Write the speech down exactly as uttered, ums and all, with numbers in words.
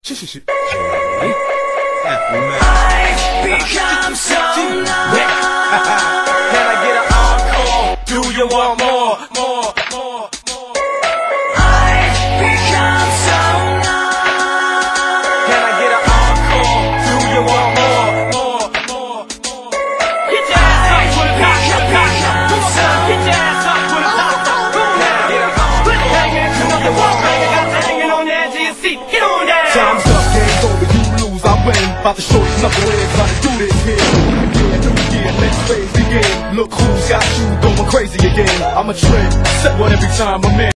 Shit, shit, shit. Hey. I've become so numb. Can I get an encore? Do you want more, more, more, more? I've become so numb. Can I get an encore? Do you want more, more, more, more? Get your ass up for the top, for the top. Come on, son, get your ass up for the top. Can I get an encore? Hanging to the wall, hanging, got you hanging on the edge of your seat. Get on down. Time's up, game's over, you lose, I win. About to show you knuckleheads how to do this here. Yeah, new year, next phase begin. Look who's got you going crazy again. I'm a trend, set one every time I'm in.